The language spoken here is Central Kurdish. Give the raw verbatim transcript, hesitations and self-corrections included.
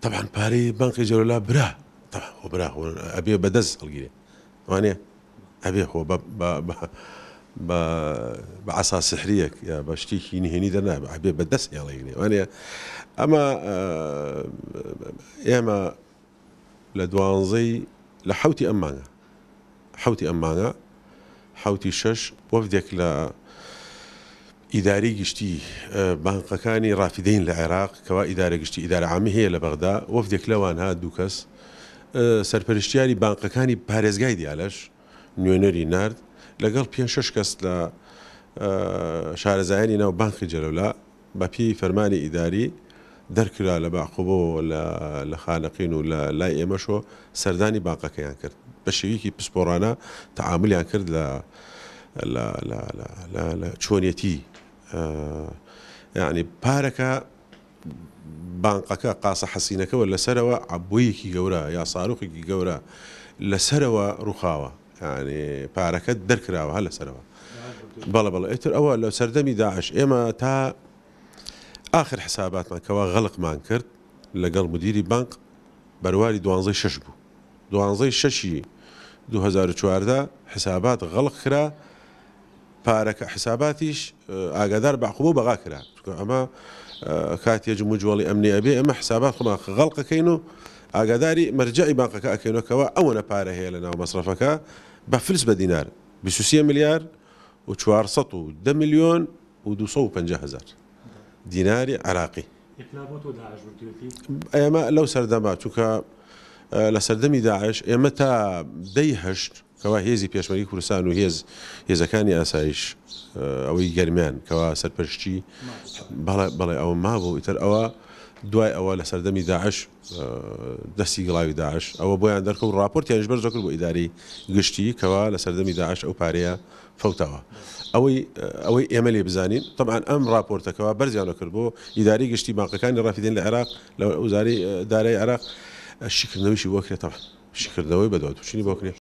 طبعا باري بنك جلولا برا طبعا هو برا هو ابي بدز القيلي واني ابي هو ب ب ب بعصا سحريه يا بشتي هني هني درنا ابي بدز يلا يعني واني اما آه ياما لدوانزي لحوتي امانه حوتي امانه حوتي شش وفدك ل إداري قشتي بانقكاني رافدين للعراق كوا إدارة قشتي إدارة عامة هي لبغداد وفدك لوان هاد دوكس سرپرشتیاری بانقەکانی پارێزگای دیالەش نوێنەری نرد لەگەڵ پێنج شەش کەس لە شارەزایانی ناو بانقی جەلەولا بە پێی فەرمانی ئیداری دەرکرا لە باقوبۆ لە خانەقین و لە لای ئێمەشۆ سەردانی بانقەکەیان کرد بە شێوەیەکی پسپۆڕانە تەعاملیان کرد لە لە چۆنیەتی یعنی پارەکە بانقەکە قاسە حەسینەکەەوە لەسەرەوە عبوویەکی گەورە یا ساروخێکی گەورە لەسەرەوە ڕووخاوە یعنی پارەکە دەرکراوە هە لەسەرەوە بەڵە بەڵە ئێتر ئەوە لە سەردەمی داعش ئێمە تا آخر حساباتمان کەوا غەڵقمان کرد لەگەڵ مدیری بانق بەرواری دوانزەی شەش بوو دوانزەی شەشی دوو هەزار و چواردە حسابات غەڵق کرا پارەکە حساباتیش ئاگادار باقوبۆ بەغا کرا ئەمە کاتێک مجوڵی ئەمنی ئەبێ ئەمە حسابات خۆمان غەڵقەکەین و ئاگاداری مەرجعی بانقەکە ئەکەینەوەکەوە ئەوەنە پارە هەیە لە ناو مەسرەفەکە بە فلس بە دینار بیست و سێ ملیار و چوارسەد و دە میلیۆن و دووسەد و پەنجا هەزار دیناری عراقی ئێمە لەو سەردەما چونکە لە سەردەمی داعش ئێمە تا دەی هەشت کەوا هێزی پێشمەری کوردستان و هێز هێزەکانی ئاسایش ئەوەی گەرمیان کەوا سەرپەرشتی بەڵێ ئەوە مابوو ئیتر ئەوە دوای ئەوە لە سەردەمی داعش دەستی گڵاوی داعش ئەوە بۆیان دەرکەوت راپۆرتیانش بەرز دەکرد بۆ ئیداری گشتی کەوا لە سەردەمی داعش ئەو پارەیە فەوتەوە ئەوەی ئەوەی ئێمە لێ بزانین طبعا ئەم راپۆرتەکەەوە بەرزیانە کرد بۆ ئیداری گشتی بانقەکانی ڕافدین لە عێراق لە وزارەی دارایی عێراق شیکردنەوەیشی بۆ کرێتەوە شیکردنەوەی بەدەوەتوچینی بۆ کرێت